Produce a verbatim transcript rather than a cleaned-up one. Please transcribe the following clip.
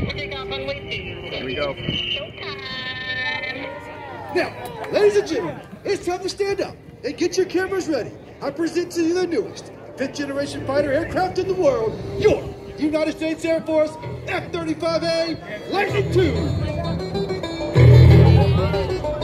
for takeoff on way two. Here we go. Showtime. Now, ladies and gentlemen, it's time to stand up and get your cameras ready. I present to you the newest, fifth generation fighter aircraft in the world, your United States Air Force F thirty-five A Lightning two.